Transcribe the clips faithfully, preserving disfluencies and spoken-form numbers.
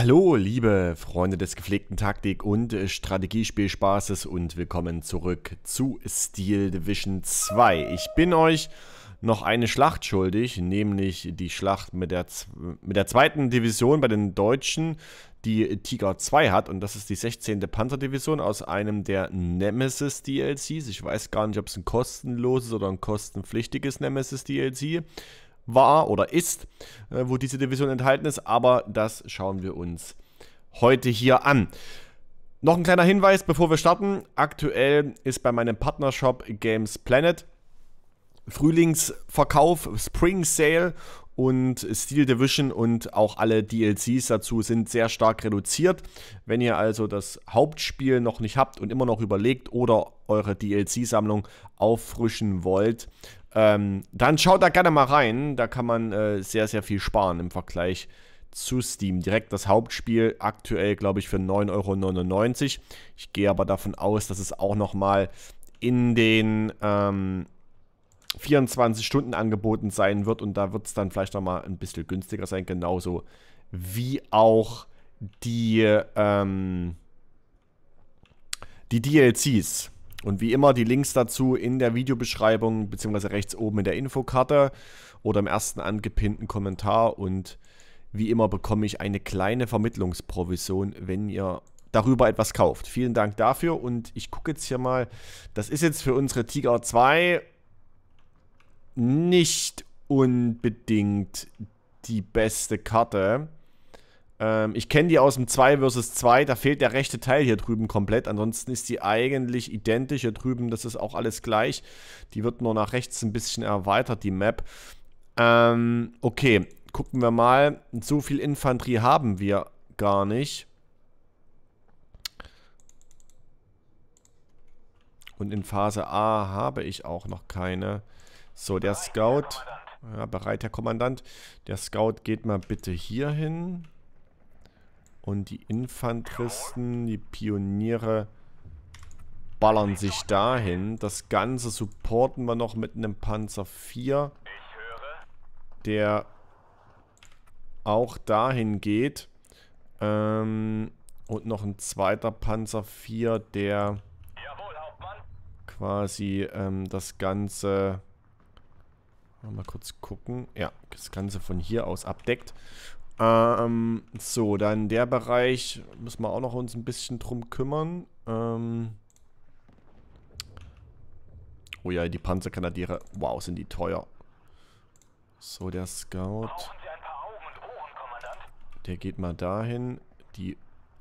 Hallo, liebe Freunde des gepflegten Taktik- und äh, Strategiespielspaßes und willkommen zurück zu Steel Division zwei. Ich bin euch noch eine Schlacht schuldig, nämlich die Schlacht mit der, mit der zweiten Division bei den Deutschen, die Tiger zwei hat. Und das ist die sechzehnte Panzerdivision aus einem der Nemesis-D L Cs. Ich weiß gar nicht, ob es ein kostenloses oder ein kostenpflichtiges Nemesis-D L C war oder ist, äh, wo diese Division enthalten ist, aber das schauen wir uns heute hier an. Noch ein kleiner Hinweis, bevor wir starten. Aktuell ist bei meinem Partnershop Games Planet Frühlingsverkauf, Spring Sale, und Steel Division und auch alle D L Cs dazu sind sehr stark reduziert. Wenn ihr also das Hauptspiel noch nicht habt und immer noch überlegt oder eure D L C-Sammlung auffrischen wollt, ähm, dann schaut da gerne mal rein. Da kann man äh, sehr, sehr viel sparen im Vergleich zu Steam. Direkt das Hauptspiel aktuell, glaube ich, für neun Euro neunundneunzig. Ich gehe aber davon aus, dass es auch nochmal in den ähm, vierundzwanzig Stunden angeboten sein wird und da wird es dann vielleicht nochmal ein bisschen günstiger sein, genauso wie auch die, ähm, die D L Cs. Und wie immer die Links dazu in der Videobeschreibung beziehungsweise rechts oben in der Infokarte oder im ersten angepinnten Kommentar. Und wie immer bekomme ich eine kleine Vermittlungsprovision, wenn ihr darüber etwas kauft. Vielen Dank dafür und ich gucke jetzt hier mal, das ist jetzt für unsere Tiger zwei nicht unbedingt die beste Karte. Ähm, ich kenne die aus dem zwei versus zwei, da fehlt der rechte Teil hier drüben komplett. Ansonsten ist die eigentlich identisch. Hier drüben, das ist auch alles gleich. Die wird nur nach rechts ein bisschen erweitert, die Map. Ähm, okay, gucken wir mal. So viel Infanterie haben wir gar nicht. Und in Phase A habe ich auch noch keine. So, der Scout. Ja, bereit, Herr Kommandant. Der Scout geht mal bitte hier hin. Und die Infanteristen, die Pioniere ballern sich dahin. Das Ganze supporten wir noch mit einem Panzer vier, der auch dahin geht. Ähm, und noch ein zweiter Panzer vier, der quasi ähm, das Ganze... Mal kurz gucken. Ja, das Ganze von hier aus abdeckt. Ähm, so, dann der Bereich müssen wir auch noch uns ein bisschen drum kümmern. Ähm oh ja, die Panzerkanadiere. Wow, sind die teuer. So, der Scout. Der geht mal dahin. Die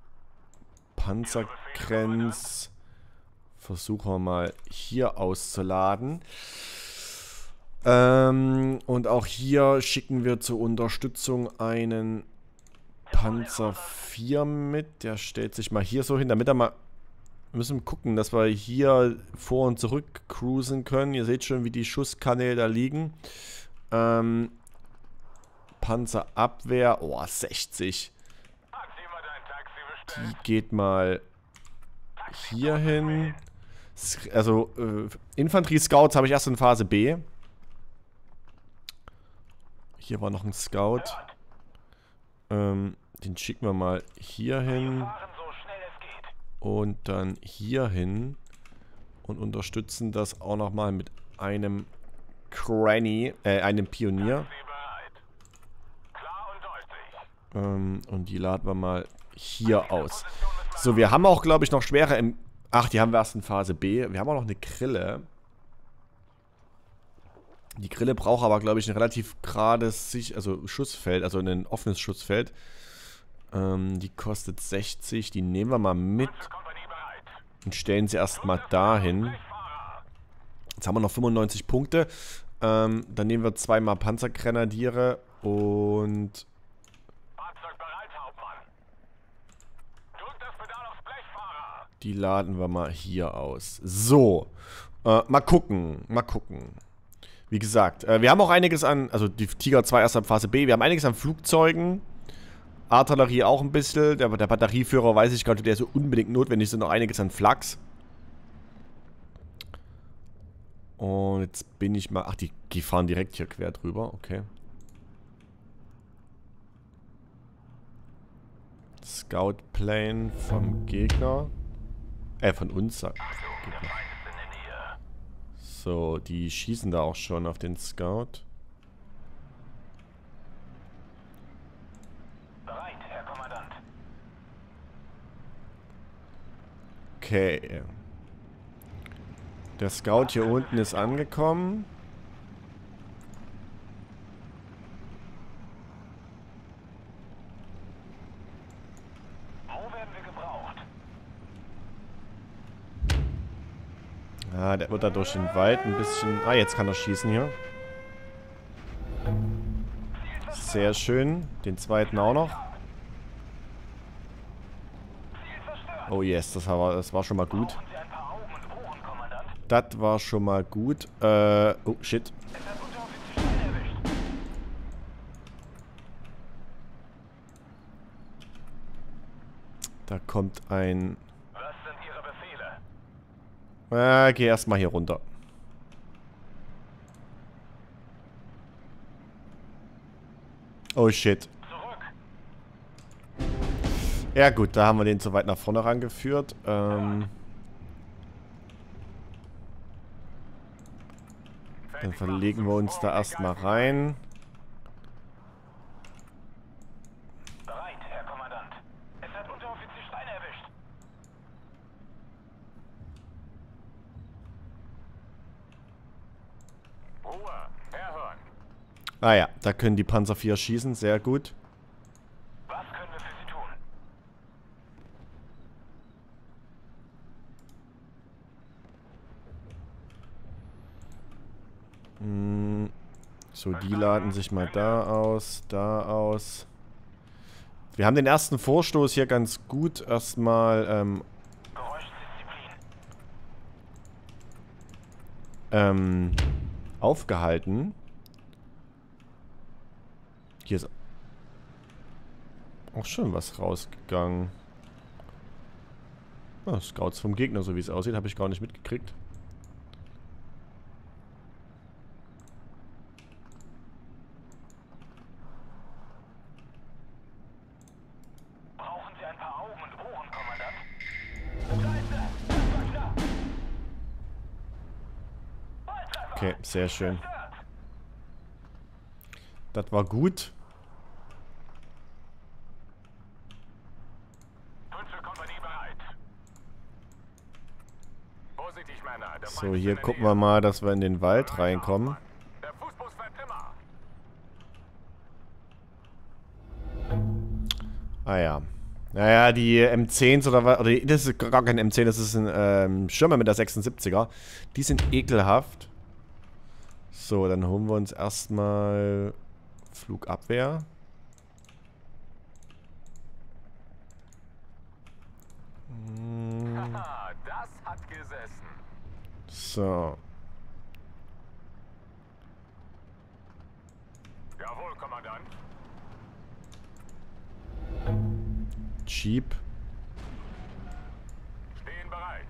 Panzergrenz versuchen wir mal hier auszuladen. Ähm, und auch hier schicken wir zur Unterstützung einen Panzer vier mit. Der stellt sich mal hier so hin, damit er mal... Wir müssen gucken, dass wir hier vor und zurück cruisen können. Ihr seht schon, wie die Schusskanäle da liegen. Ähm, Panzerabwehr. Oh, sechzig. Die geht mal hier hin. Also, äh, Infanterie-Scouts habe ich erst in Phase B. Hier war noch ein Scout. Ähm, den schicken wir mal hier hin. Und dann hier hin. Und unterstützen das auch nochmal mit einem Cranny, äh, einem Pionier. Ähm, und die laden wir mal hier aus. So, wir haben auch, glaube ich, noch schwere im... Ach, die haben wir erst in Phase B. Wir haben auch noch eine Grille. Die Grille braucht aber, glaube ich, ein relativ gerades also Schussfeld, also ein offenes Schussfeld. Ähm, die kostet sechzig, die nehmen wir mal mit und stellen sie erstmal dahin. Jetzt haben wir noch fünfundneunzig Punkte. Ähm, dann nehmen wir zweimal Panzergrenadiere und... Die laden wir mal hier aus. So, äh, mal gucken, mal gucken. Wie gesagt, äh, wir haben auch einiges an, also die Tiger zwei erst ab Phase B, wir haben einiges an Flugzeugen, Artillerie auch ein bisschen, der, der Batterieführer weiß ich gar nicht, der ist so unbedingt notwendig, sind noch einiges an Flaks. Und jetzt bin ich mal, ach, die, die fahren direkt hier quer drüber, okay. Scout Plane vom Gegner. Äh, von uns. Gegner. So, die schießen da auch schon auf den Scout. Bereit, Herr Kommandant. Okay. Der Scout hier unten ist angekommen. Wo werden wir gebraucht? Ah, der wird da durch den Wald ein bisschen... Ah, jetzt kann er schießen hier. Sehr schön. Den zweiten auch noch. Oh yes, das war, das war schon mal gut. Brauchen Sie ein paar Augen und Ohren, Kommandant? Das war schon mal gut. Äh, oh shit. Es hat Unteroffizier Stein erwischt. Da kommt ein... Was sind Ihre Befehle? Äh, geh erstmal hier runter. Oh shit. Zurück. Ja gut, da haben wir den zu weit nach vorne rangeführt. Ähm, dann verlegen wir uns da erstmal rein. Bereit, Herr Kommandant. Es hat Unteroffizier Stein erwischt. Ruhe, herhören. Ah ja, da können die Panzer vier schießen, sehr gut. Was können wir für Sie tun? Hm, so, die laden sich mal da aus, da aus. Wir haben den ersten Vorstoß hier ganz gut erstmal ähm, Geräuschdisziplin. ähm, aufgehalten. Hier ist auch schon was rausgegangen. Ah, Scouts vom Gegner, so wie es aussieht, habe ich gar nicht mitgekriegt. Brauchen Sie ein paar Augen und Ohren, Kommandant? Scheiße! Das war klar! Volltreffer! Okay, sehr schön. Zerstört! Das war gut. Kompanie bereit. Vorsichtig, Männer. Der So, Feind ist hier in der gucken Nähe. wir mal, dass wir in den Wald reinkommen. Der Fußbus fährt immer. Ah ja. Naja, die M zehns oder was, oder die, das ist gar kein M zehn, das ist ein ähm, Schirmer mit der sechsundsiebziger. Die sind ekelhaft. So, dann holen wir uns erstmal Flugabwehr. Hm, Haha, das hat gesessen. so. Jawohl, Kommandant. Jeep. Stehen bereit.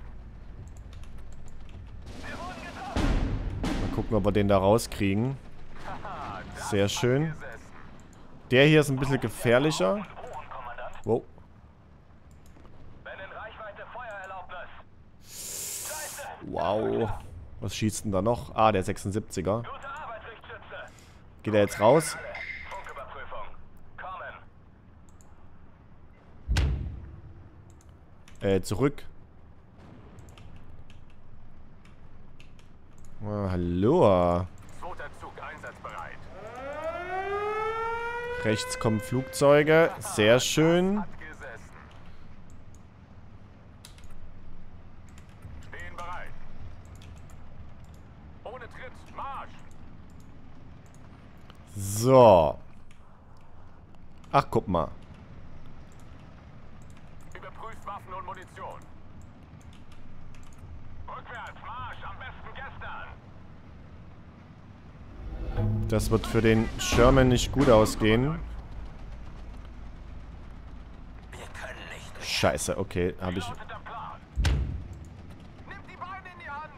Mal gucken, ob wir den da rauskriegen. Haha, das Sehr hat schön. gesessen. Der hier ist ein bisschen gefährlicher. Und Ohren, Kommandant. Wow. Wenn in Reichweite Feuererlaubnis. Scheiße! Wow. Was schießt denn da noch? Ah, der sechsundsiebziger. Gute Arbeit, Richtschütze. Geht er jetzt raus? Funküberprüfung. Kommen. Äh, zurück. Ah, hallo. Zweiter Zug einsatzbereit. Rechts kommen Flugzeuge. Sehr schön. Hat gesessen. Stehen bereit. Ohne Tritt, Marsch. So. Ach, guck mal. Überprüft Waffen und Munition. Rückwärts, Marsch, am besten gestern. Das wird für den Sherman nicht gut ausgehen. Wir können nicht. Scheiße, okay. Habe ich... Lautet der Plan. Nimmt die Beine in die Hand.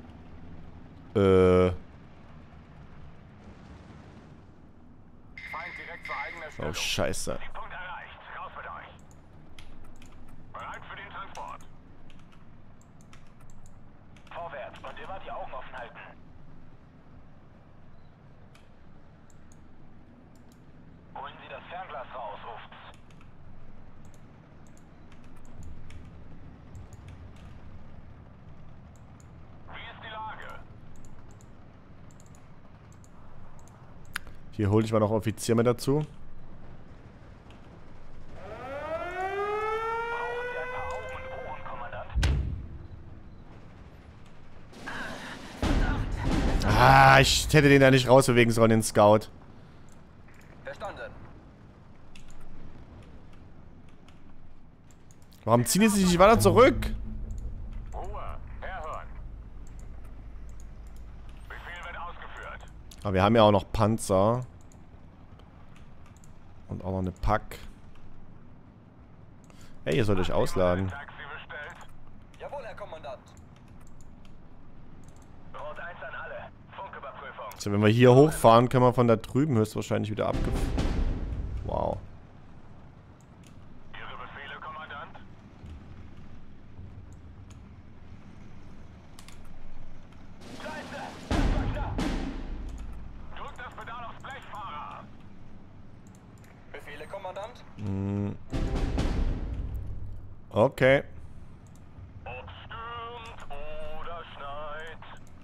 Äh... direkt vor eigener Oh, Stellung. scheiße. Punkt erreicht. Raus mit euch. Bereit für den Transport. Vorwärts und immer die Augen offen halten. Holen Sie das Fernglas raus, ruft's. Wie ist die Lage? Hier hole ich mal noch Offizier mit dazu. Brauchen Sie ein paar Augen und Ohren, Kommandant? Ah, ich hätte den da nicht rausbewegen sollen, den Scout. Verstanden. Warum ziehen die sich nicht weiter zurück? Ruhe. Herhören. Befehl wird ausgeführt. Aber wir haben ja auch noch Panzer. Und auch noch eine Pack. Hey, ihr sollt euch ausladen. Taxi bestellt. Jawohl, Herr Kommandant. Rot eins an alle. Funküberprüfung. Also wenn wir hier hochfahren, können wir von da drüben höchstwahrscheinlich wieder abge... Wow. Ihre Befehle, Kommandant? Scheiße! Das war knapp! Drückt das Pedal aufs Blech, Fahrer! Befehle, Kommandant? Hm. Okay. Ob stürmt oder schneit.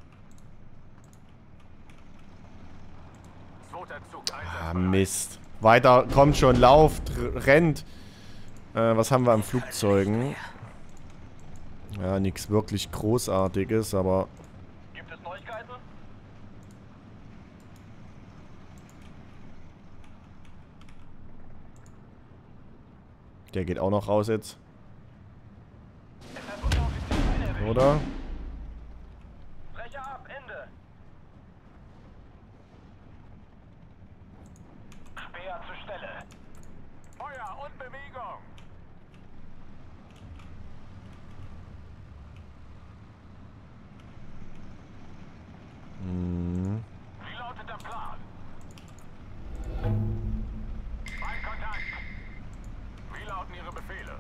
Zweiter Zug, Ah, Mist. Weiter, kommt schon, lauft, r- rennt. Äh, was haben wir an Flugzeugen? Ja, nichts wirklich Großartiges, aber... Gibt es Neuigkeiten? Der geht auch noch raus jetzt. Es hat Unteroffizier eine erwischt. Oder? Brecher ab, Ende. Speer zur Stelle. Feuer und Bewegung. Hm. Wie lautet der Plan? Mein Kontakt. Wie lauten Ihre Befehle?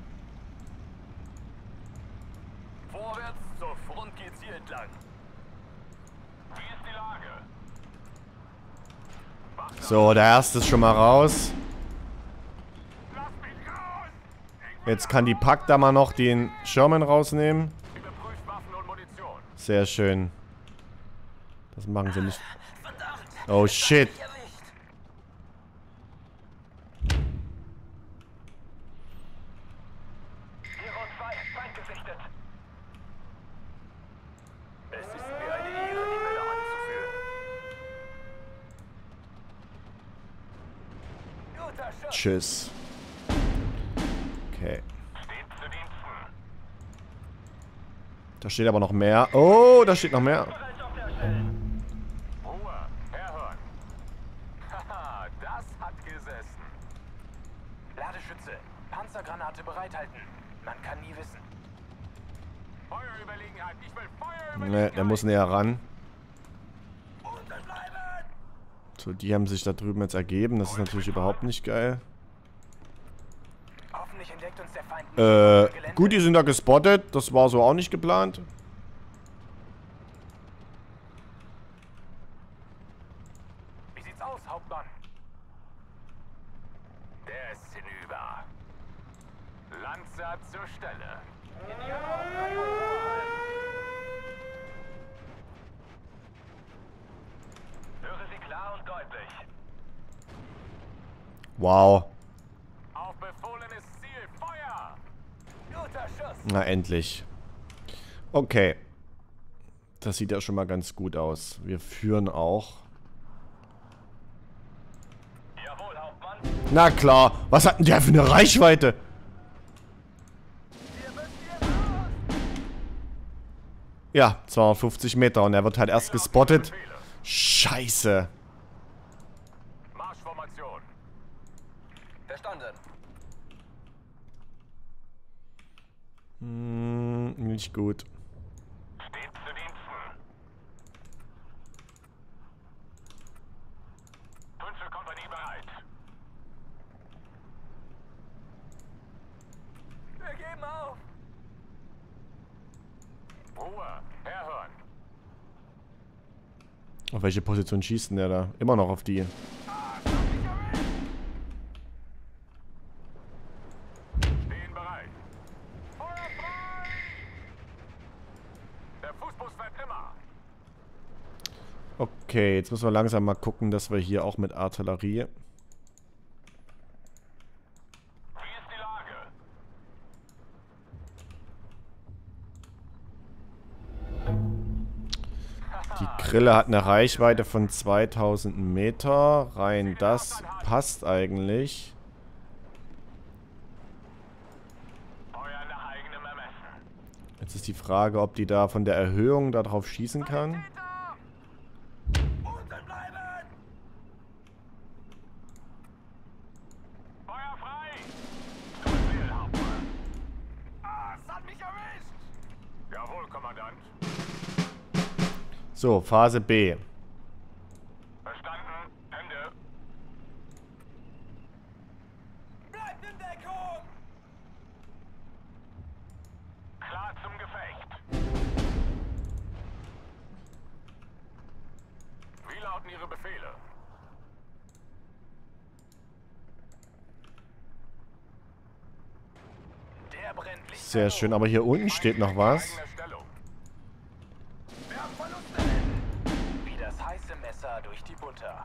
Vorwärts, zur Front geht's hier entlang. Wie ist die Lage? Macht So, der erste ist schon mal raus. Lass mich raus! Jetzt kann die Pack da mal noch den Sherman rausnehmen. Überprüft Waffen und Munition. Sehr schön. Das machen sie nicht. Oh shit. Hero zwei, Feind gesichtet. Es ist mir eine Ehre, die Welle anzuführen. Guter Schuss. Tschüss. Okay. Steht zu Diensten. Da steht aber noch mehr. Oh, da steht noch mehr. Bereitschaft herstellen. Ruhe, herhören. Haha, das hat gesessen. Ladeschütze. Panzergranate bereithalten. Man kann nie wissen. Feuerüberlegenheit, ich will Feuerüberlegenheit. Ne, der muss näher ran. Unten bleiben! So, die haben sich da drüben jetzt ergeben. Das ist natürlich überhaupt nicht geil. Hoffentlich entdeckt uns der Feind nicht Äh, auf dem Gelände. gut, die sind da gespottet. Das war so auch nicht geplant. Wie sieht's aus, Hauptmann? Der ist hinüber. Lanzer zur Stelle. Höre Sie klar und deutlich. Wow. Auf befohlenes Ziel, Feuer! Guter Schuss. Na, endlich. Okay. Das sieht ja schon mal ganz gut aus. Wir führen auch. Jawohl, Hauptmann. Na klar. Was hat denn der für eine Reichweite? Ja, zweihundertfünfzig Meter und er wird halt erst gespottet. Befehle. Scheiße. Marschformation. Verstanden. Hm, nicht gut. Steht zu Diensten. Fünfte Kompanie bereit. Ruhe. Herhören. Auf welche Position schießt denn der da? Immer noch auf die. Stehen bereit. Feuer frei! Der Fußbus fährt immer. Okay, jetzt müssen wir langsam mal gucken, dass wir hier auch mit Artillerie... Wie ist die Lage? Die Grille hat eine Reichweite von zweitausend Meter. Rein das passt eigentlich. Feuer nach eigenem Ermessen. Jetzt ist die Frage, ob die da von der Erhöhung darauf schießen kann. Unten bleiben! Feuer frei! Zu Befehl, Hauptmann. Ah, es hat mich erwischt! Jawohl, Kommandant. So, Phase B. Verstanden. Ende. Bleibt in Deckung! Klar zum Gefecht. Wie lauten Ihre Befehle? Der brennt Licht. Sehr schön, aber hier unten steht noch was. Eigene Stellung. Wir haben Verluste. Wie das heiße Messer durch die Butter.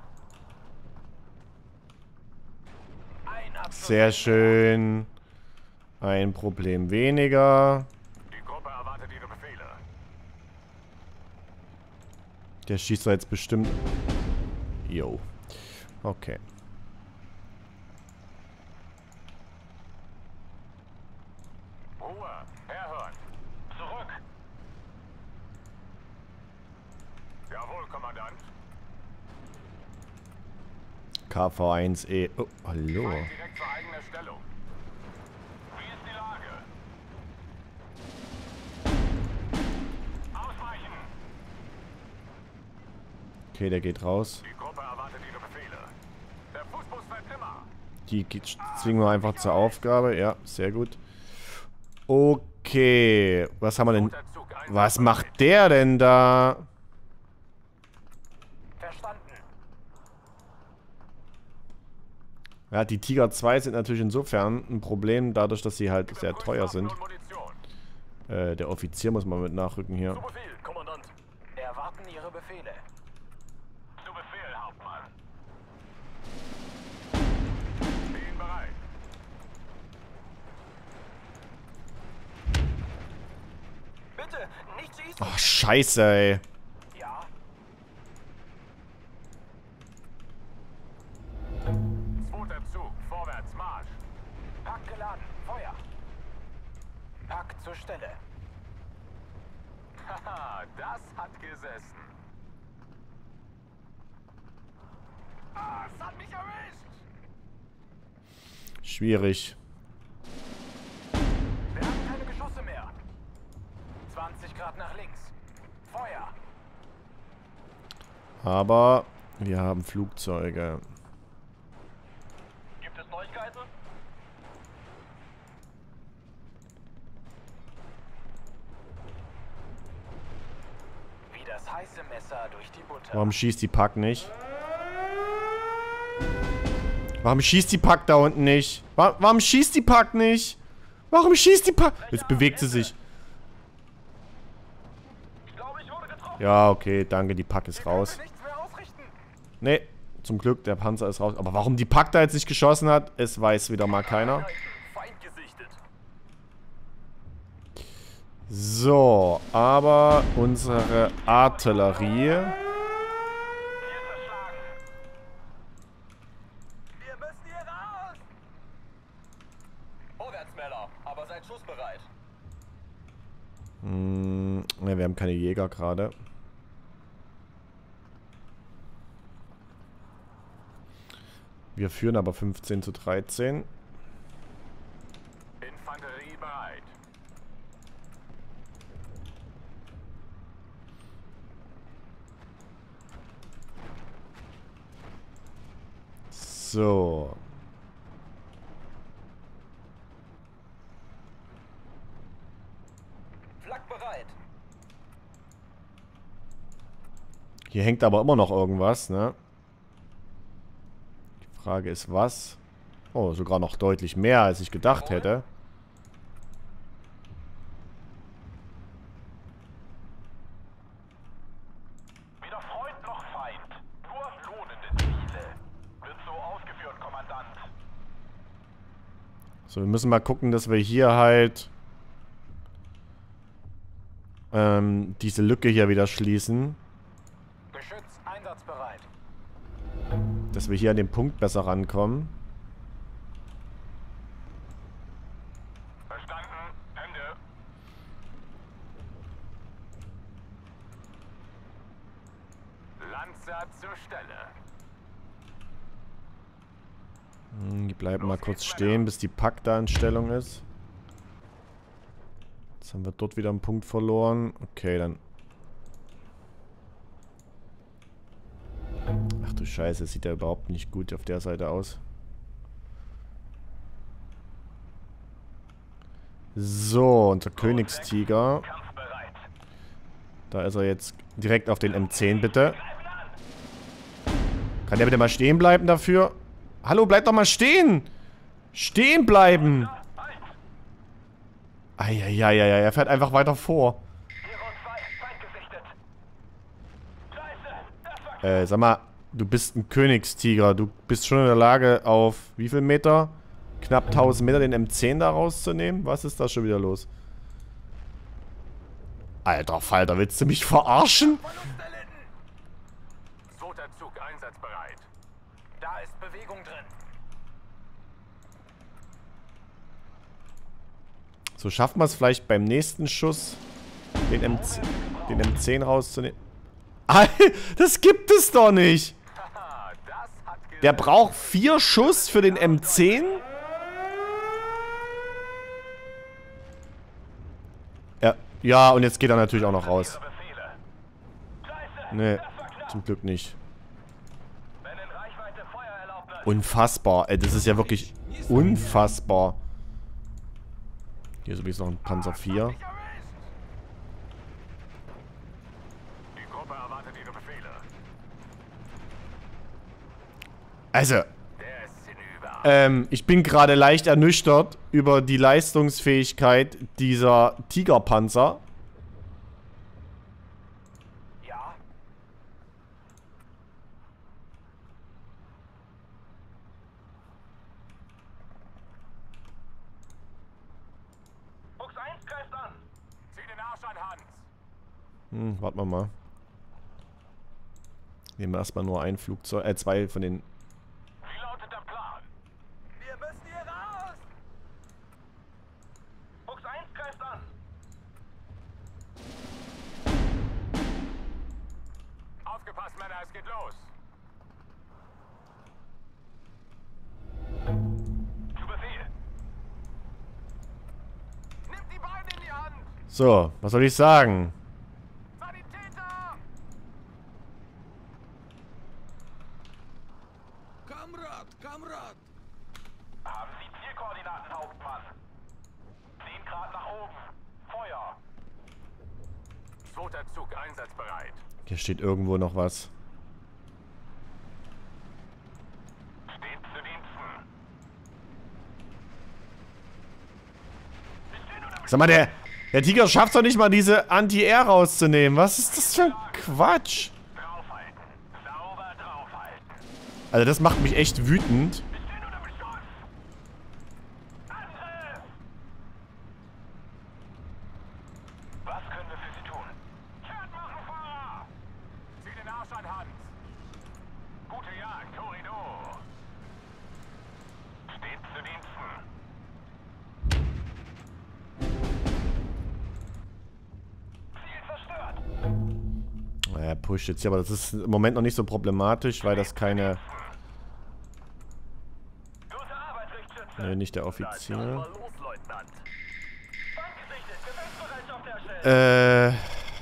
Ein Abschuss. Sehr schön. Ein Problem weniger. Die Gruppe erwartet Ihre Befehle. Der schießt da jetzt bestimmt... Jo. Okay. Ruhe. Herhören. Zurück. Jawohl, Kommandant. K V eins E. Oh, hallo. Feind direkt zur eigenen Stellung. Wie ist die Lage? Ausweichen! Okay, der geht raus. Die Gruppe erwartet Ihre Befehle. Der Fußbus fährt immer. Die geht, zwingen wir einfach zur Aufgabe. Ja, sehr gut. Okay. Was haben wir denn... Der Zug ein- Was macht der denn da? Verstanden. Ja, die Tiger zwei sind natürlich insofern ein Problem, dadurch, dass sie halt sehr Überprüft teuer Waffen sind. und Munition. Äh, der Offizier muss mal mit nachrücken hier. Zu Befehl, Kommandant. Erwarten Ihre Befehle. Zu Befehl, Hauptmann. Stehen bereit. Bitte, nicht schießen. Ach, scheiße, ey. Ja. Zweiter Zug. Vorwärts, Marsch. Pack geladen. Feuer. Pack zur Stelle. Haha, das hat gesessen. Ah, es hat mich erwischt. Schwierig. Wir haben keine Geschosse mehr. zwanzig Grad nach links. Feuer. Aber wir haben Flugzeuge. Gibt es Neuigkeiten? Wie das heiße Messer durch die Butter. Warum schießt die Pack nicht? Warum schießt die Pack da unten nicht? Wa warum schießt die Pack nicht? Warum schießt die Pack? Jetzt bewegt sie sich. Ich glaube, ich wurde getroffen. Ja, okay, danke, die Pack ist raus. Nichts mehr ausrichten. Nee, zum Glück, der Panzer ist raus. Aber warum die Pack da jetzt nicht geschossen hat, es weiß wieder mal keiner. Feind gesichtet. So, aber unsere Artillerie... Wir müssen hier raus. Vorwärtsmänner, aber seid schussbereit. Hm, ne, wir haben keine Jäger gerade. Wir führen aber fünfzehn zu dreizehn. Infanterie bereit. So. Flak bereit. Hier hängt aber immer noch irgendwas, ne? Die Frage ist, was? Oh, sogar noch deutlich mehr, als ich gedacht hätte. Weder Freund noch Feind. Nur lohnende Ziele. Wird so ausgeführt, Kommandant. So, wir müssen mal gucken, dass wir hier halt ähm, diese Lücke hier wieder schließen. Geschütz einsatzbereit. Dass wir hier an den Punkt besser rankommen. Verstanden. Ende. Lanzer zur Stelle. Hm, die bleiben mal kurz stehen, bis die Pack da in Stellung ist. Jetzt haben wir dort wieder einen Punkt verloren. Okay, dann... Ach du Scheiße, sieht ja überhaupt nicht gut auf der Seite aus. So, unser Königstiger. Kampfbereit. Da ist er jetzt direkt auf den M zehn, bitte. Kann der bitte mal stehen bleiben dafür? Hallo, bleib doch mal stehen! Stehen bleiben! Eieieiei, er fährt einfach weiter vor. Äh, sag mal, du bist ein Königstiger. Du bist schon in der Lage, auf wie viel Meter? Knapp tausend Meter den M zehn da rauszunehmen? Was ist da schon wieder los? Alter Falter, willst du mich verarschen? Zweiter Zug einsatzbereit. Da ist Bewegung drin. So, schaffen wir es vielleicht beim nächsten Schuss, den M zehn, den M zehn rauszunehmen? Das gibt es doch nicht! Der braucht vier Schuss für den M zehn? Ja, ja, und jetzt geht er natürlich auch noch raus. Nee, zum Glück nicht. Unfassbar, ey, das ist ja wirklich unfassbar. Hier ist übrigens noch ein Panzer vier. Die Gruppe erwartet ihre Befehle. Also, Der ist hinüber. ähm, ich bin gerade leicht ernüchtert über die Leistungsfähigkeit dieser Tigerpanzer. Ja. Fuchs eins greift an. Zieh den Arsch an, Hans. Hm, warten wir mal. Nehmen wir erstmal nur ein Flugzeug, äh, zwei von den... Wie lautet der Plan? Wir müssen hier raus. Fuchs eins greift an. Aufgepasst, Männer, es geht los. Zu Befehl. Nimmt die Beine in die Hand. So, was soll ich sagen? Sanitäter! Kamrad, Kamrad! Haben Sie Zielkoordinaten, Hauptmann? zehn Grad nach oben. Feuer. Zweiter Zug einsatzbereit. Hier steht irgendwo noch was. Steht zu Diensten. Sag mal, der, der Tiger schafft doch nicht mal diese Anti-Air rauszunehmen. Was ist das für ein Quatsch? Draufhalten. Sauber draufhalten. Also das macht mich echt wütend. Stehen unter Beschuss. Angriff! Was können wir für Sie tun? Fährt machen, Fahrer! Zieh den Arsch an, Hans. Gute Jagd, Torido. Steht zu Diensten. Ziel zerstört. Er pusht jetzt hier, aber das ist im Moment noch nicht so problematisch, weil das keine... Gute Arbeit, Richtschütze. Nee, nicht der Offizier. Los, Leutnant. Feind gesichtet. Gefechtsbereitschaft herstellen. Äh...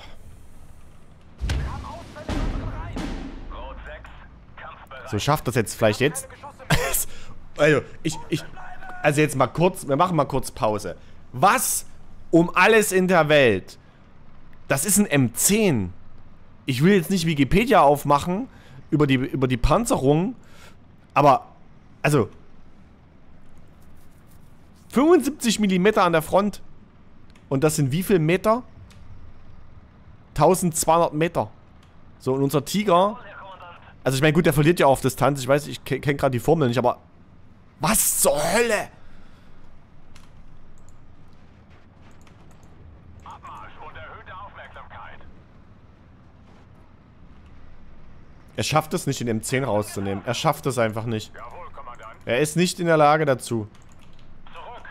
Rot sechs. Kampfbereit. So, schafft das jetzt vielleicht jetzt? Also, ich, ich... Also jetzt mal kurz, wir machen mal kurz Pause. Was um alles in der Welt? Das ist ein M zehn. ich will jetzt nicht Wikipedia aufmachen über die, über die Panzerung, aber, also, fünfundsiebzig Millimeter an der Front. Und das sind wie viel Meter? eintausendzweihundert Meter. So, und unser Tiger, also ich meine, gut, der verliert ja auf Distanz, ich weiß, ich kenne gerade die Formel nicht, aber was zur Hölle? Abmarsch und erhöhte Aufmerksamkeit. Er schafft es nicht, den M zehn rauszunehmen. Er schafft es einfach nicht. Jawohl, Kommandant. Er ist nicht in der Lage dazu. Zurück.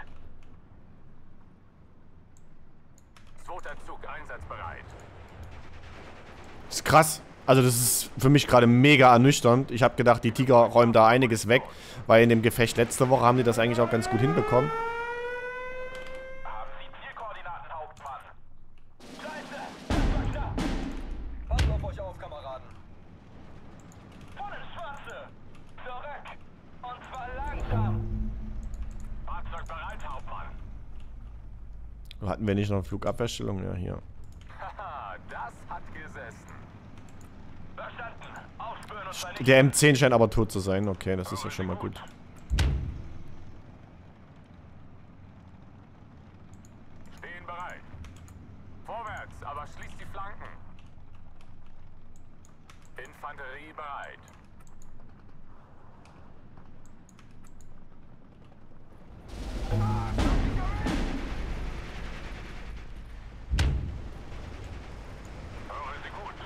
Zweiter Zug einsatzbereit. Das ist krass. Also das ist für mich gerade mega ernüchternd. Ich habe gedacht, die Tiger räumen da einiges weg, weil in dem Gefecht letzte Woche haben die das eigentlich auch ganz gut hinbekommen. Haben Sie Zielkoordinaten, Hauptmann? Scheiße! Das war knapp! Passt auf euch auf, Kameraden! Voll ins Schwarze! Zurück! Und zwar langsam! Fahrzeug bereit, Hauptmann. Hatten wir nicht noch Flugabwehrstellung? Ja, hier. Haha, das hat gesessen. Verstanden! Aufspüren und vernichten! Der M zehn scheint aber tot zu sein. Okay, das ist ja schon mal gut. Stehen bereit. Vorwärts, aber schließt die Flanken. Infanterie bereit. Hören Sie gut.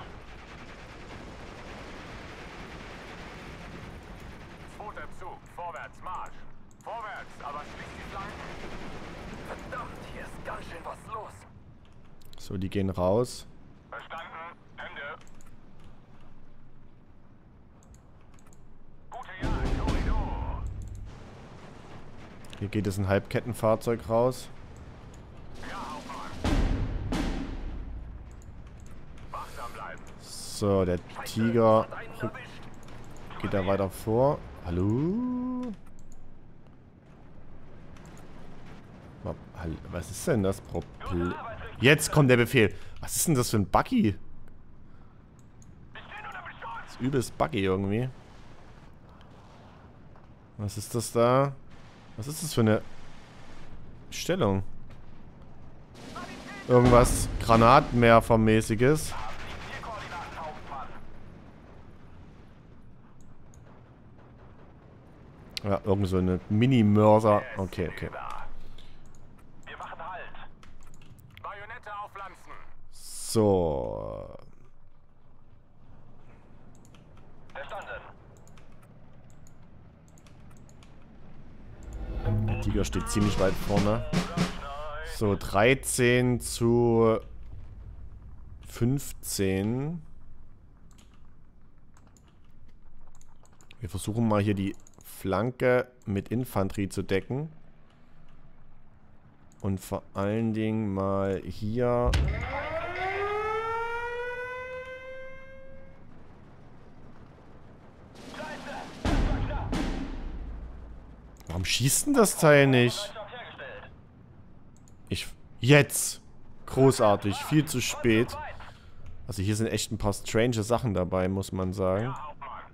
Zweiter Zug, vorwärts, Marsch. Vorwärts, aber schließt die Flanken. Verdammt, hier ist ganz schön was los! So, die gehen raus. Verstanden. Ende. Gute Jagd, Korridor. Hier geht es ein Halbkettenfahrzeug raus. Ja, Hauptmann. Wachsam bleiben. So, der Tiger geht da weiter vor. Hallo? Wa- hall- Was ist denn das Problem? Jetzt kommt der Befehl. Was ist denn das für ein Buggy? Das ist übelst Buggy irgendwie. Was ist das da? Was ist das für eine Stellung? Irgendwas Granatwerfermäßiges. Haben Sie Zielkoordinaten, Hauptmann? Ja, irgend so eine Mini-Mörser. Okay, okay. Wir machen Halt! Bajonette aufpflanzen. So. Verstanden! Der Tiger steht ziemlich weit vorne. So, dreizehn zu fünfzehn. Wir versuchen mal hier die Flanke mit Infanterie zu decken. Und vor allen Dingen mal hier. Warum schießt denn das Teil nicht? Stopp hergestellt! Ich. Jetzt! Großartig, viel zu spät. Also hier sind echt ein paar strange Sachen dabei, muss man sagen. Ja, Hauptmann.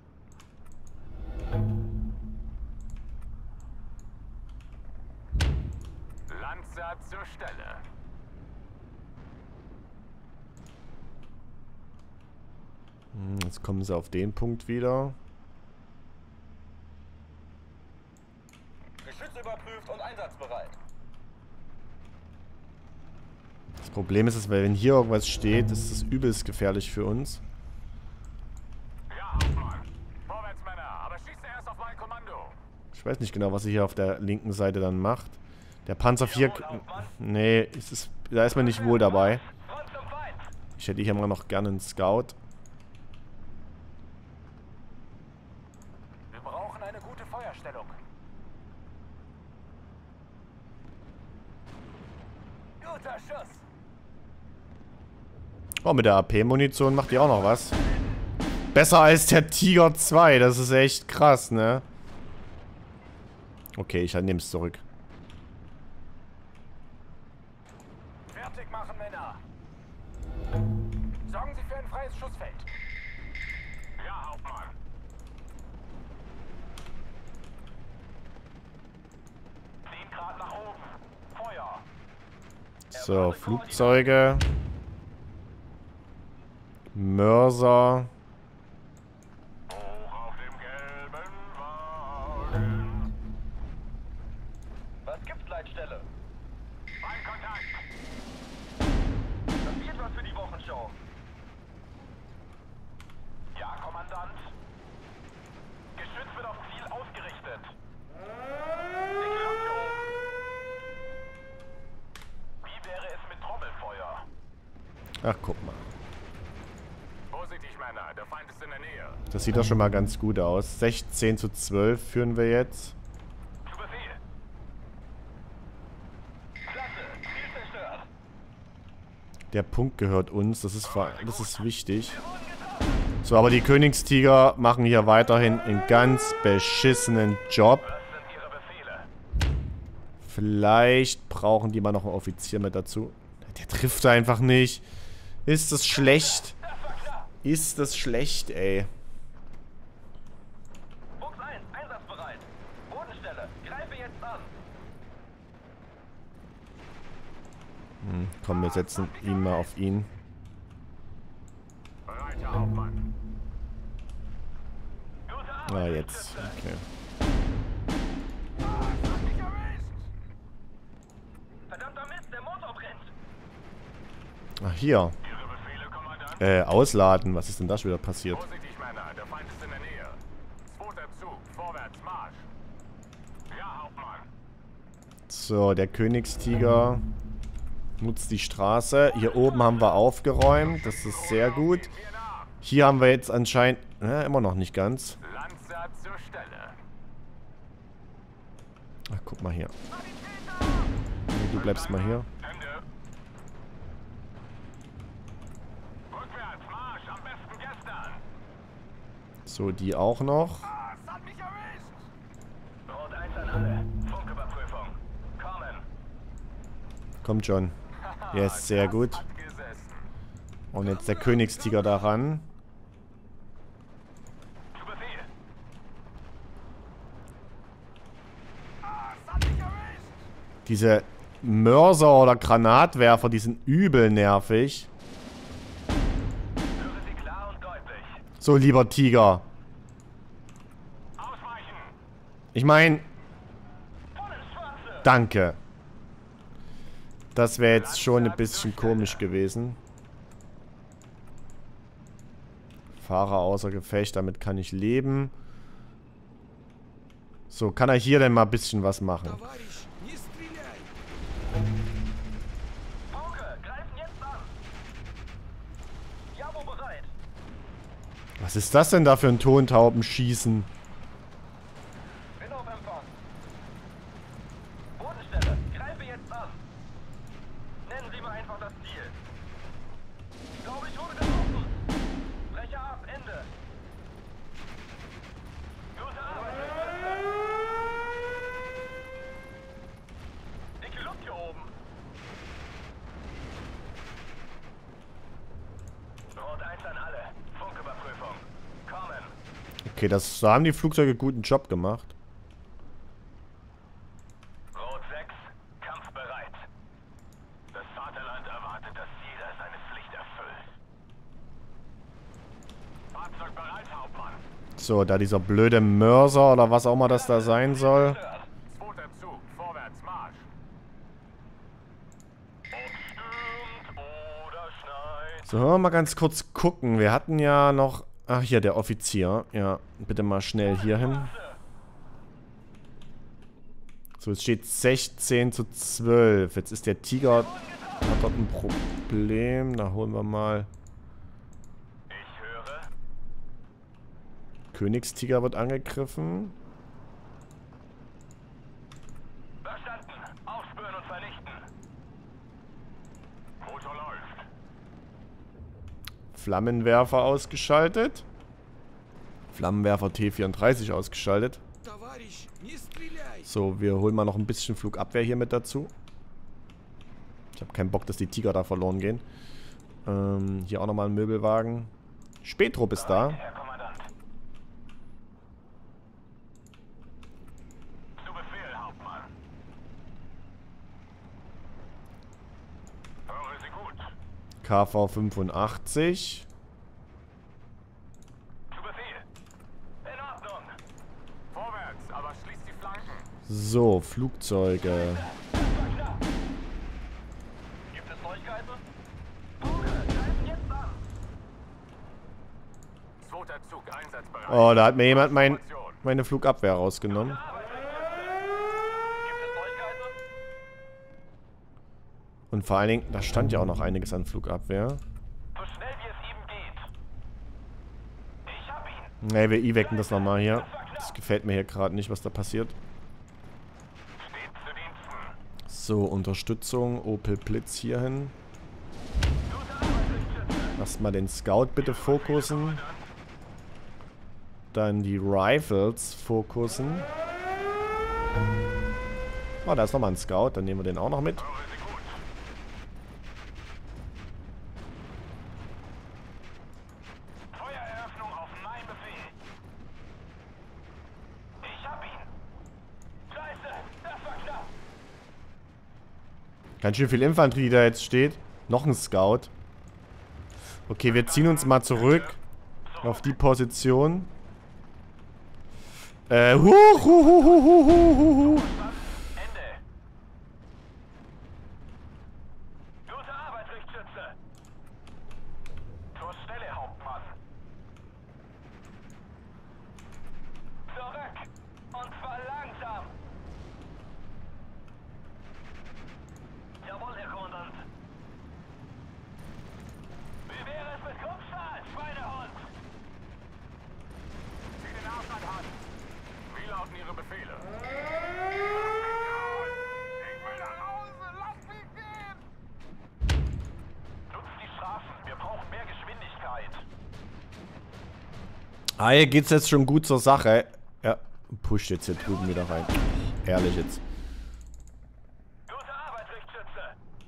Lanzer zur Stelle. Hm, Jetzt kommen sie auf den Punkt wieder. Geschütz überprüft und einsatzbereit! Das Problem ist, dass wenn hier irgendwas steht, ist das übelst gefährlich für uns. Ja, Hauptmann. Vorwärts, Männer, aber schießt erst auf mein Kommando. Ich weiß nicht genau, was sie hier auf der linken Seite dann macht. Der Panzer vier... Nee, es ist, da ist man nicht wohl dabei. Front zum Feind! Ich hätte hier mal noch gerne einen Scout. Wir brauchen eine gute Feuerstellung. Guter Schuss! Oh, mit der A P-Munition macht die auch noch was. Besser als der Tiger zwei, das ist echt krass, ne? Okay, ich nehme es zurück. Fertig machen, Männer! Sorgen Sie für ein freies Schussfeld. Ja, Hauptmann. zehn Grad nach oben. Feuer. So, Flugzeuge. Mörser. Hoch auf dem gelben Wagen. Was gibt's, Leitstelle? Mein Kontakt. Das wird was für die Wochenshow. Ja, Kommandant. Geschütz wird auf Ziel ausgerichtet. Dicke Luft hier oben. Wie wäre es mit Trommelfeuer? Ach, guck mal. Vorsichtig, Männer. Der Feind ist in der Nähe. Das sieht doch schon mal ganz gut aus. sechzehn zu zwölf führen wir jetzt. Zu Befehl. Klasse. Ziel zerstört. Der Punkt gehört uns. Das ist, ver- das ist wichtig. So, aber die Königstiger machen hier weiterhin einen ganz beschissenen Job. Was sind Ihre Befehle? Vielleicht brauchen die mal noch einen Offizier mit dazu. Der trifft einfach nicht. Ist das schlecht? Ist das schlecht, ey. Fuchs eins, einsatzbereit. Bodenstelle. Greife jetzt an. Hm, komm, wir setzen ihn mal auf ihn. Bereit, Herr Hauptmann. Gute Arbeit, Ah, jetzt. Schütze. Okay. Hat mich erwischt. Verdammter Mist, der Motor brennt. Ach, hier. Ihre Befehle, Kommandant. Äh, ausladen. Was ist denn da schon wieder passiert? Vorsichtig, Männer. Der Feind ist in der Nähe. Zweiter Zug. Vorwärts, Marsch. Ja, Hauptmann. So, der Königstiger nutzt die Straße. Hier oben haben wir aufgeräumt. Das ist sehr gut. Wir nach. Hier haben wir jetzt anscheinend... Ja, immer noch nicht ganz. Lanza zur Stelle. Ach, guck mal hier. Nee, du bleibst mal hier. Ende. Rückwärts, Marsch. Am besten gestern. So, die auch noch. Ah, es hat mich erwischt. Rot eins an alle. Funküberprüfung. Kommen. Kommt schon. Yes, sehr Das gut. hat gesessen. Und jetzt der Königstiger daran. Zu Befehl. Ah, es hat mich erwischt. Diese Mörser oder Granatwerfer, die sind übel nervig. Höre Sie klar und deutlich. So, lieber Tiger. Ausweichen. Ich meine, Voll ins Schwarze. danke. Das wäre jetzt schon ein bisschen komisch gewesen. Fahrer außer Gefecht, damit kann ich leben. So, kann er hier denn mal ein bisschen was machen? Товарищ, не стреляй! Pauke, greifen jetzt an. Javo bereit. Was ist das denn da für ein Tontaubenschießen? Bin auf Empfang. Bodenstelle. Greife jetzt an. Nennen Sie mir einfach das Ziel. Ich glaube, ich wurde getroffen. Brecher ab. Ende. Gute Arbeit, Schütze. Dicke Luft hier oben. Rot eins an alle. Funküberprüfung. Kommen. Okay, das, da haben die Flugzeuge guten Job gemacht. Rot sechs, kampfbereit. Das Vaterland erwartet, dass jeder seine Pflicht erfüllt. Fahrzeug bereit, Hauptmann. So, da dieser blöde Mörser oder was auch immer das da sein soll. Zweiter Zug. Vorwärts, Marsch. Ob stürmt oder schneit. So, mal ganz kurz gucken. Wir hatten ja noch... Ach, hier, der Offizier. Ja, bitte mal schnell hier hin. So, es steht sechzehn zu zwölf. Jetzt ist der Tiger... Hat dort ein Problem. Da holen wir mal... Ich höre. Königstiger wird angegriffen. Verstanden. Aufspüren und vernichten. Motor läuft. Flammenwerfer ausgeschaltet. Flammenwerfer T vierunddreißig ausgeschaltet. Товарищ, не стреляй! So, wir holen mal noch ein bisschen Flugabwehr hier mit dazu. Ich habe keinen Bock, dass die Tiger da verloren gehen. Ähm, hier auch nochmal ein Möbelwagen. Spätrupp ist da. Herr Kommandant. Zu Befehl, Hauptmann. Höre Sie gut. K V fünfundachtzig. Zu Befehl. In Ordnung. Vorwärts, aber schließt die Flanken. So, Flugzeuge. Gibt es Neuigkeiten? Buche, greifen jetzt an! Zweiter Zug einsatzbereit. Oh, da hat mir jemand mein, meine Flugabwehr rausgenommen. Gibt es Neuigkeiten? Und vor allen Dingen, da stand ja auch noch einiges an Flugabwehr. So schnell wie es ihm geht. Ich hab ihn! Ne, wir evacken das nochmal hier. Das gefällt mir hier gerade nicht, was da passiert. Steht zu Diensten. So, Unterstützung. Opel Blitz hierhin. Erstmal den Scout bitte fokussen. Dann die Rifles fokussen. Oh, da ist nochmal ein Scout. Dann nehmen wir den auch noch mit. Höre Sie gut. Feuereröffnung auf meinen Befehl. Ich hab ihn! Scheiße, das war knapp! Ganz schön viel Infanterie, die da jetzt steht. Noch ein Scout. Okay, wir ziehen uns mal zurück. Auf die Position. Äh, huch, huch, huch, huch, huch, huch, huch. Ende! Gute Arbeit, Richtschütze! Zur Stelle, Hauptmann. Zurück! Und zwar langsam! Jawohl, Herr Kommandant! Wie wäre es mit Kruppstahl, Schweinehund? Zieh den Arsch an Hand. Wie lauten Ihre Befehle? Ich will nach Hause. Lass mich gehen. Nutzt die Straßen, wir brauchen mehr Geschwindigkeit. Ah, hier geht's jetzt schon gut zur Sache. Ja, pusht jetzt hier drüben wieder rein. Ehrlich jetzt. Gute Arbeit, Richtschütze!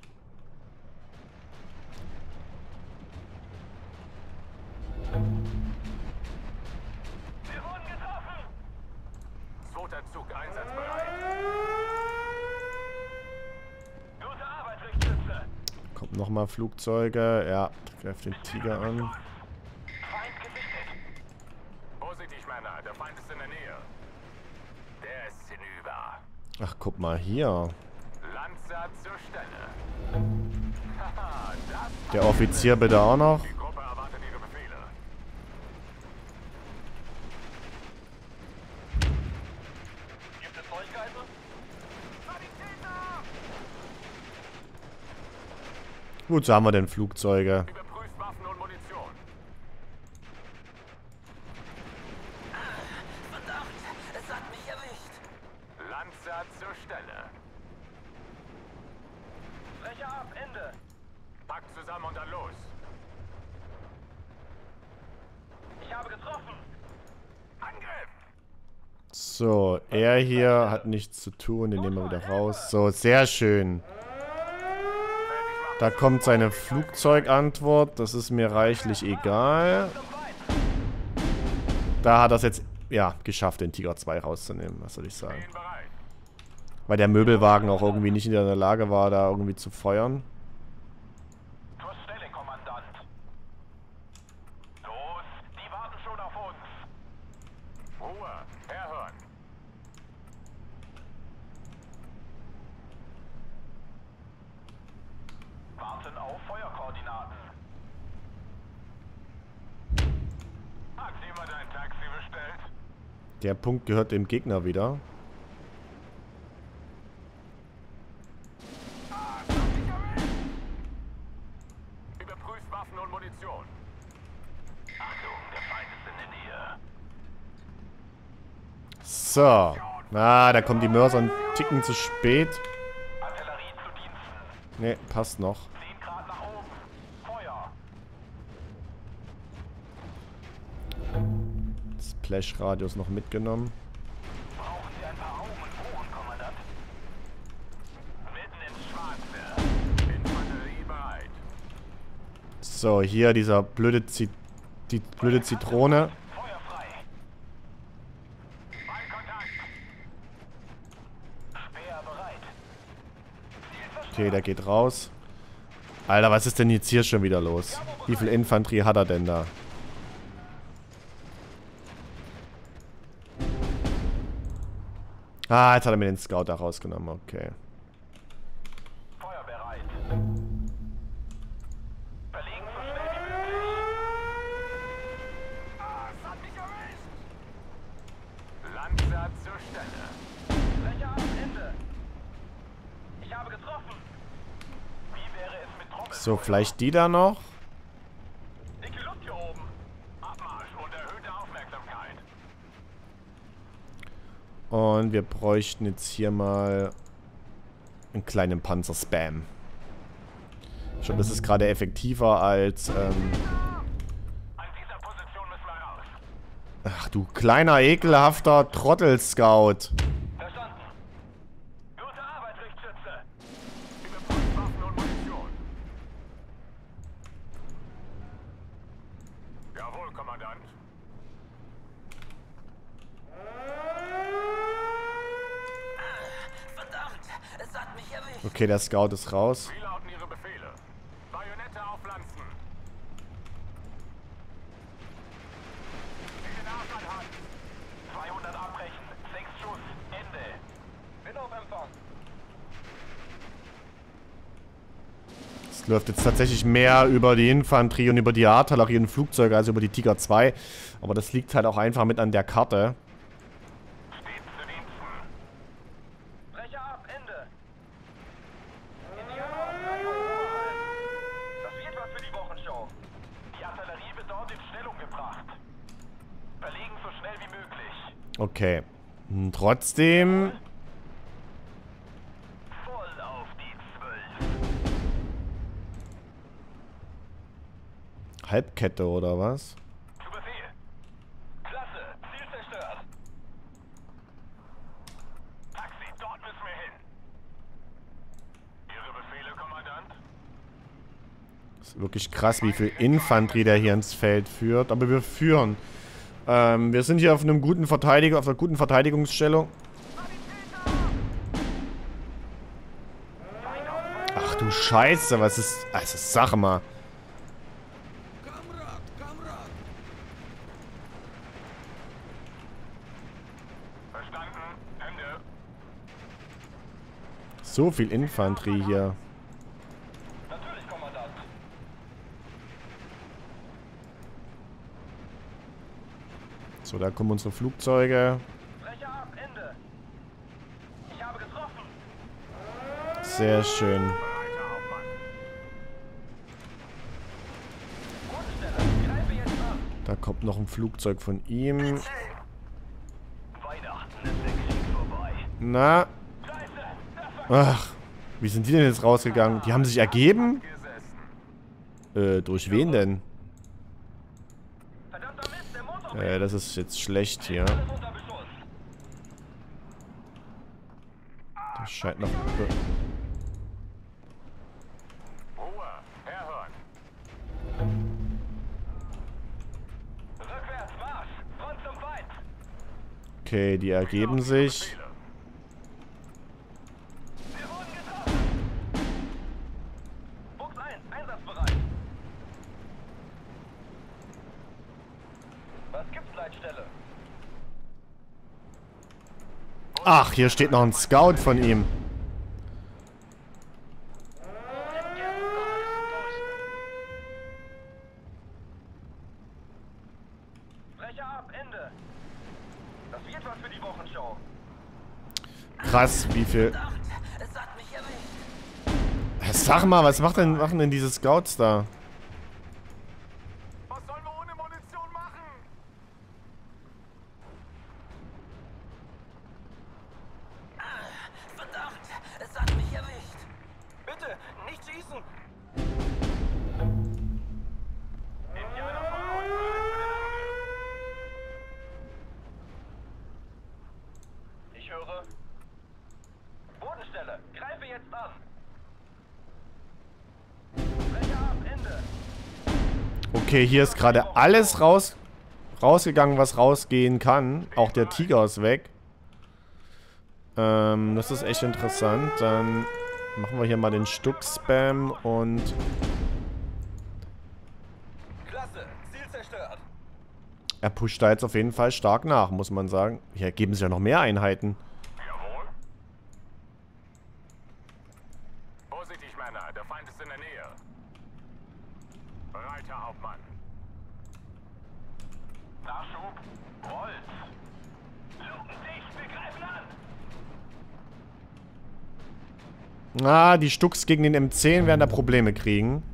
Wir wurden getroffen! Zweiter Zug einsatzbereit. Gute Arbeit, Richtschütze! Kommt nochmal Flugzeuge. Ja, greift den Tiger an. Feind gesichtet! Vorsichtig, Männer. Der Feind ist in der Nähe. Der ist hinüber. Ach, guck mal hier. Lanza zur Stelle. Haha, das Der Offizier bitte auch noch. Die Gruppe erwartet Ihre Befehle. Gibt es Neuigkeiten? Gut, so haben wir denn Flugzeuge. Überprüft Waffen und Munition. Verdammt! Es hat mich erwischt! Lanza zur Stelle. Brecher ab, Ende! Packt zusammen und dann los. Ich habe getroffen! Angriff! So, er hier hat nichts zu tun. Den nehmen wir wieder raus. So, sehr schön. Da kommt seine Flugzeugantwort. Das ist mir reichlich egal. Da hat er es jetzt, ja, geschafft, den Tiger zwei rauszunehmen. Was soll ich sagen? Bin bereit. Weil der Möbelwagen auch irgendwie nicht in der Lage war, da irgendwie zu feuern. Zur Stelle, Kommandant! Los, die warten schon auf uns! Ruhe. Herhören. Warten auf Feuerkoordinaten! Hat jemand ein Taxi bestellt? Der Punkt gehört dem Gegner wieder. Überprüft Waffen und Munition. Achtung, der Feind ist in der Nähe! So. Ah, da kommen die Mörser einen Ticken zu spät. Artillerie zu Diensten! Ne, passt noch. zehn Grad nach oben! Feuer! Splash-Radius noch mitgenommen. Brauchen Sie ein paar Augen und Ohren, Kommandant? Mitten ins Schwarze! Infanterie bereit. So, hier dieser blöde, Zi die blöde Zitrone. Feuer frei. Feindkontakt. Speer bereit. Okay, der geht raus. Alter, was ist denn jetzt hier schon wieder los? Wie viel Infanterie hat er denn da? Ah, jetzt hat er mir den Scout da rausgenommen. Okay. Feuer bereit. Verlegen so schnell wie möglich. Ah, es hat mich erwischt. Landsat zur Stelle. Brecher ab, Ende. Ich habe getroffen. Wie wäre es mit Trommel? So, vielleicht die da noch? Dicke Luft hier oben. Abmarsch und erhöhte Aufmerksamkeit. Und wir bräuchten jetzt hier mal einen kleinen Panzer-Spam. Ich glaube, das ist gerade effektiver als... Ähm An dieser Position müssen wir raus. Ach du kleiner, ekelhafter Trottel-Scout. Verstanden. Gute Arbeit, Richtschütze. Überprüft Waffen und Munition. Jawohl, Kommandant. Verdammt, es hat mich erwischt. Okay, der Scout ist raus. Wie lauten Ihre Befehle? Bajonette aufpflanzen. Den Arsch an Hand. zweihundert abbrechen. Sechs Schuss. Ende. Bin auf Empfang. Es läuft jetzt tatsächlich mehr über die Infanterie und über die Artillerienflugzeuge als über die Tiger zwei. Aber das liegt halt auch einfach mit an der Karte. Steht zu Diensten. Brecher ab, Ende. Indianer auf drei Uhr Oberhalb. Das wird was für die Wochenshow. Die Artillerie wird dort in Stellung gebracht. Verlegen so schnell wie möglich. Okay. Hm, trotzdem... Voll auf die Zwölf. Halbkette oder was? Zu Befehl. Klasse, Ziel zerstört. Taxi, dort müssen wir hin. Ihre Befehle, Kommandant? Ist wirklich krass, wie viel Infanterie der hier ins Feld führt. Aber wir führen. Ähm, wir sind hier auf einem guten Verteidiger, auf einer guten Verteidigungsstellung. Ach du Scheiße, was ist... Also sag mal. Камрад, камрад! Verstanden. Ende. So viel Infanterie hier. Natürlich, Kommandant. So, da kommen unsere Flugzeuge. Brecher ab, Ende. Ich habe getroffen. Sehr schön. Breiter Hauptmann. Bodenstelle, greife jetzt an. Da kommt noch ein Flugzeug von ihm. Weihnachten ist der Krieg vorbei. Na. Ach, wie sind die denn jetzt rausgegangen? Die haben sich ergeben? Gesessen. Äh, durch wen denn? Verdammter Mist, der Motor Äh, das ist jetzt schlecht hier. ist unter Beschuss. Das scheint noch... Ruhe. Herhören. Rückwärts, Marsch. Front zum Feind. Okay, die ergeben sich. Befehle. Wir wurden getroffen. Fuchs eins, einsatzbereit. Was gibt's, Leitstelle? Ach, hier steht noch ein Scout von ihm. Brecher ab, Ende. Das wird was für die Wochenshow. Krass, wie viel... Es hat mich erwischt. Sag mal, was macht denn, machen denn diese Scouts da? Was sollen wir ohne Munition machen? Verdammt, es hat mich erwischt. Bitte, nicht schießen. Indianer voraus. Bereit für den Angriff. Ich höre. Bodenstelle, greife jetzt an. Brecher ab, Ende. Okay, hier ist gerade alles raus, rausgegangen, was rausgehen kann. Auch der Tiger ist weg. Ähm, das ist echt interessant. Dann machen wir hier mal den Stuck-Spam und... Klasse, Ziel zerstört. Er pusht da jetzt auf jeden Fall stark nach, muss man sagen. Hier ergeben sich ja noch mehr Einheiten. Jawohl. Vorsichtig, Männer. Der Feind ist in der Nähe. Bereiter, Hauptmann. Nachschub. Rollt. Luken dicht, wir greifen an. Ah, die Stucks gegen den M zehn werden da Probleme kriegen.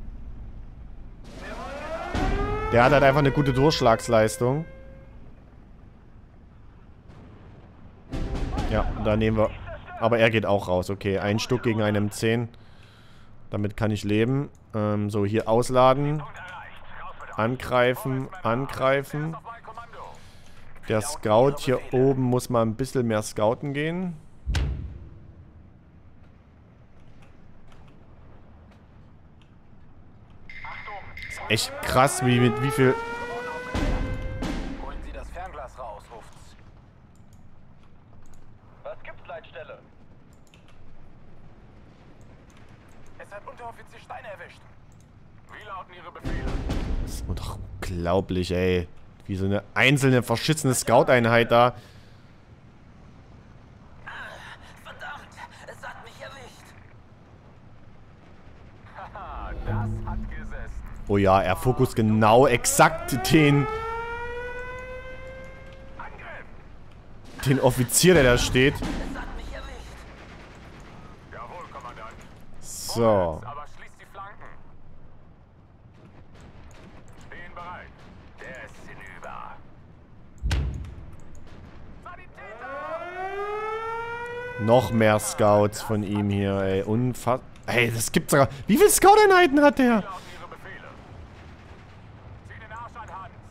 Der hat halt einfach eine gute Durchschlagsleistung. Ja, da nehmen wir... Aber er geht auch raus. Okay, ein Stuck gegen einen M zehn. Damit kann ich leben. Ähm, so, hier ausladen. Angreifen, angreifen. Der Scout hier oben muss mal ein bisschen mehr scouten gehen. Echt krass, wie mit wie viel... Holen Sie das Fernglas raus, ruft's. Was gibt's, Leitstelle? Es hat Unteroffizier Stein erwischt. Wie lauten Ihre Befehle? Das ist doch unglaublich, ey. Wie so eine einzelne verschissene Scout-Einheit da. Verdammt, es hat mich erwischt. Haha, das hat gesessen. Oh ja, er fokussiert genau exakt den... Angriff! Den Offizier, der da steht. Es hat mich erwischt. Jawohl, Kommandant. So. Aber schließt die Flanken. Stehen bereit. Der ist hinüber. Sanitäter! Noch mehr Scouts von ihm hier, ey. Unfassbar. Ey, das gibt's sogar. Wie viele Scout-Einheiten hat der? Lauten Ihre Befehle. Zieh den Arsch an, Hans.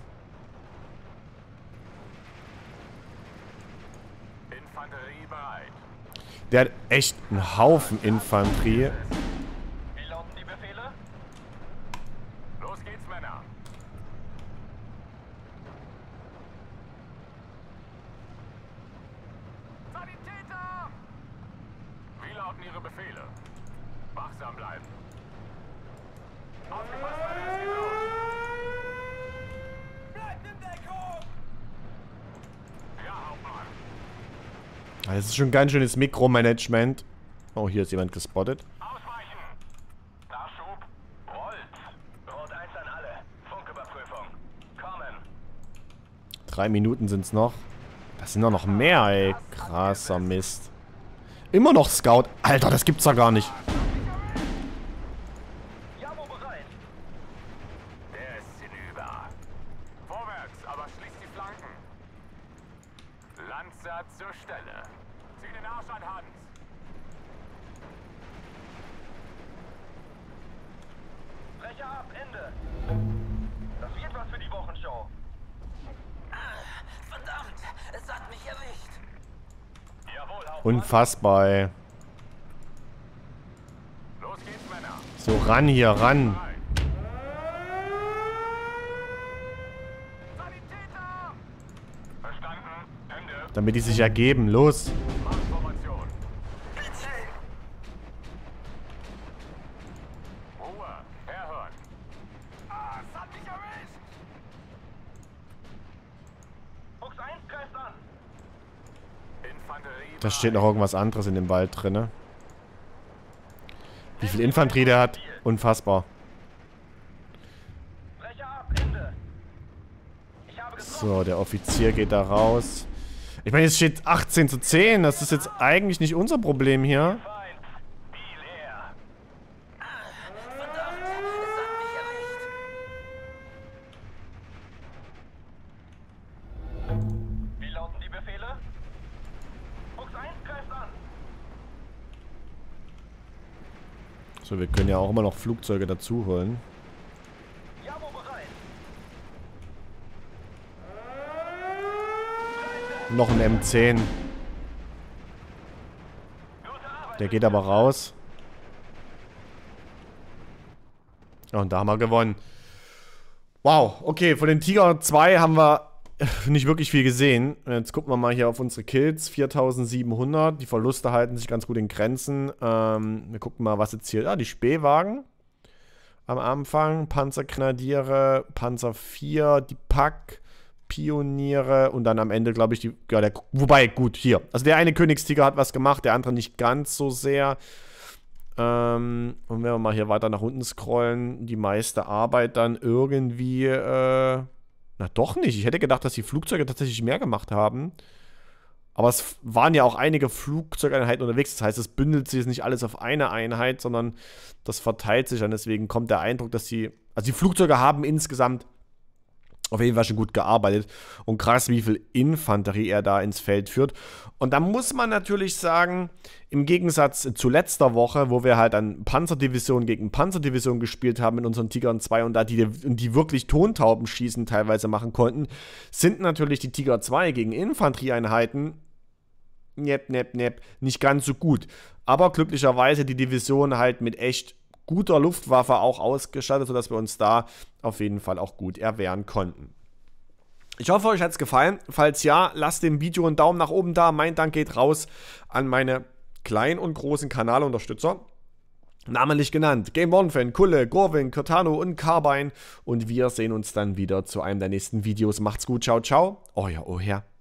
Infanterie bereit. Der hat echt einen Haufen Infanterie. Wie lauten die Befehle? Los geht's, Männer. Sanitäter! Wie lauten Ihre Befehle? Wachsam bleiben. Aufgepasst, Männer, es geht los. Bleibt in Deckung! Ja, Hauptmann. Das ist schon ganz schönes Mikromanagement. Oh, hier ist jemand gespottet. Ausweichen! Nachschub. Rollt. Rot eins an alle. Funküberprüfung. Kommen. Drei Minuten sind's noch. Das sind doch noch mehr, ey. Krasser Mist. Immer noch Scout. Alter, das gibt's doch gar nicht. Jamo bereit. Der ist hinüber. Vorwärts, aber schließt die Flanken. Lanzer zur Stelle. Zieh den Arsch an, Hans. Brecher ab, Ende. Das wird was für die Wochenshow. Verdammt, es hat mich erwischt. Jawohl, Hauptmann. Unfassbar, ey. Los geht's, Männer. So, ran hier, ran. Bereit. Sanitäter! Verstanden. Ende. Damit die sich ergeben. Los. Marschformation. Ruhe. Herhören. Ah, es hat mich erwischt. Fuchs eins greift an. Infanterie. Da steht noch irgendwas anderes in dem Wald drinne. Wie viel Infanterie der hat? Unfassbar. Brecher ab, Ende. Ich habe getroffen. So, der Offizier geht da raus. Ich meine, jetzt steht achtzehn zu zehn. Das ist jetzt eigentlich nicht unser Problem hier. Feind. Deal her. Verdammt, es hat mich erwischt. Wie lauten die Befehle? Fuchs eins greift an. So, wir können ja auch immer noch Flugzeuge dazu holen. Jamo bereit. Noch ein M zehn. Gute Arbeit. Der geht aber raus. Ja, und da haben wir gewonnen. Wow, okay, von den Tiger zwei haben wir nicht wirklich viel gesehen. Jetzt gucken wir mal hier auf unsere Kills. viertausendsiebenhundert. Die Verluste halten sich ganz gut in Grenzen. Ähm, wir gucken mal, was jetzt hier... Ja, die Spähwagen am Anfang. Panzergrenadiere, Panzer vier, die Pack, Pioniere und dann am Ende, glaube ich, die... Ja, der, wobei, gut, hier. Also der eine Königstiger hat was gemacht, der andere nicht ganz so sehr. Ähm, und wenn wir mal hier weiter nach unten scrollen, die meiste Arbeit dann irgendwie... Äh, Na doch nicht. Ich hätte gedacht, dass die Flugzeuge tatsächlich mehr gemacht haben. Aber es waren ja auch einige Flugzeugeinheiten unterwegs. Das heißt, es bündelt sich nicht alles auf eine Einheit, sondern das verteilt sich dann. Deswegen kommt der Eindruck, dass die... Also die Flugzeuge haben insgesamt auf jeden Fall schon gut gearbeitet. Und krass, wie viel Infanterie er da ins Feld führt. Und da muss man natürlich sagen, im Gegensatz zu letzter Woche, wo wir halt an Panzerdivision gegen Panzerdivision gespielt haben mit unseren Tigern zwei und da die, die wirklich Tontaubenschießen teilweise machen konnten, sind natürlich die Tiger zwei gegen Infanterieeinheiten nepp, nepp, nepp, nicht ganz so gut. Aber glücklicherweise die Division halt mit echt guter Luftwaffe auch ausgestattet, sodass wir uns da auf jeden Fall auch gut erwehren konnten. Ich hoffe, euch hat es gefallen. Falls ja, lasst dem Video einen Daumen nach oben da. Mein Dank geht raus an meine kleinen und großen Kanalunterstützer. Namentlich genannt Game One Fan, Kulle, Gorwin, Cortano und Carbine. Und wir sehen uns dann wieder zu einem der nächsten Videos. Macht's gut, ciao, ciao. Euer Oher.